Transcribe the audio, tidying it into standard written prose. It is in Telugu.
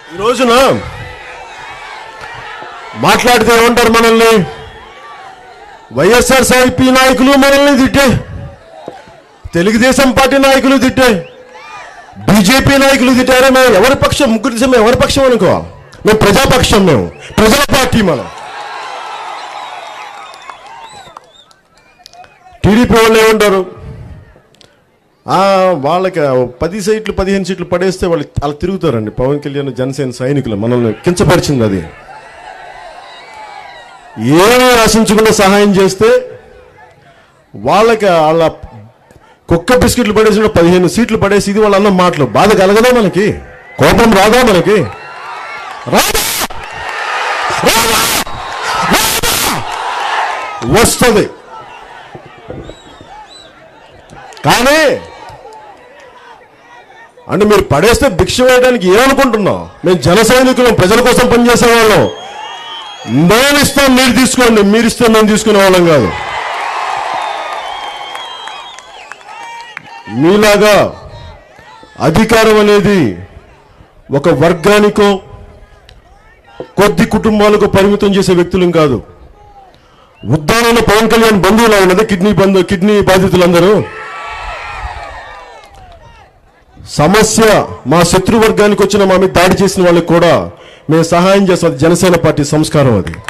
ఈ రోజున మాట్లాడితే ఏమంటారు మనల్ని? వైఎస్ఆర్సీపీ నాయకులు మనల్ని తిట్టే, తెలుగుదేశం పార్టీ నాయకులు తిట్టే, బీజేపీ నాయకులు తిట్టారే. మేము ఎవరి పక్షం? ముగ్గురు మేము ఎవరి పక్షం అనుకో? మేము ప్రజాపక్షం, మేము ప్రజల పార్టీ. మనం టీడీపీ వాళ్ళు ఏమంటారు? వాళ్ళకి 10 సీట్లు 15 సీట్లు పడేస్తే వాళ్ళు అలా తిరుగుతారండి. పవన్ కళ్యాణ్ జనసేన సైనికులు మనల్ని కించపరిచింది. అది ఏమీ ఆశించకుండా సహాయం చేస్తే వాళ్ళకి వాళ్ళ కుక్క బిస్కెట్లు పడేసిన 15 సీట్లు పడేసి ఇది వాళ్ళ అన్న మాటలు. బాధ కలగదా మనకి? కోపం రాదా మనకి? వస్తుంది. కానీ అంటే మీరు పడేస్తే భిక్ష వేయడానికి ఏమనుకుంటున్నాం? మేము జన సైనికులం, ప్రజల కోసం పనిచేసే వాళ్ళం. నేను ఇస్తాను, మీరు తీసుకోండి, మీరు ఇస్తే మేము తీసుకునే వాళ్ళం కాదు. మీలాగా అధికారం అనేది ఒక వర్గానికో కొద్ది కుటుంబాలకు పరిమితం చేసే వ్యక్తులం కాదు. ఉద్దానంలో పవన్ కళ్యాణ్ బంధువులా ఉన్నది కిడ్నీ బాధితులందరూ. సమస్య మా శత్రువర్గానికి వచ్చిన మా మీద దాడి చేసిన వాళ్ళకి కూడా మేము సహాయం చేస్తాం. జనసేన పార్టీ సంస్కారం అది.